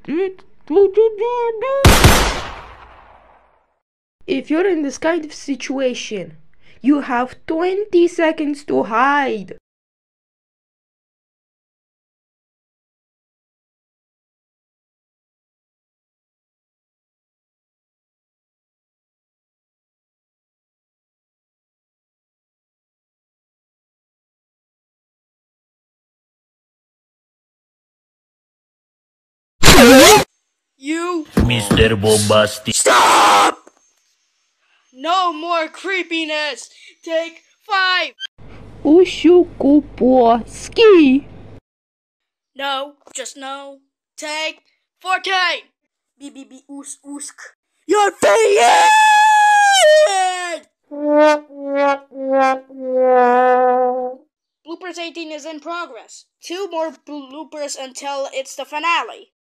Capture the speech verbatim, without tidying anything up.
If you're in this kind of situation, you have twenty seconds to hide. You Mister Bombastic. stop! No more creepiness. Take five. Ushukupłoski. No, just no. Take fourteen. B B B us usk. You're fired! Bloopers eighteen is in progress. Two more bloopers until it's the finale.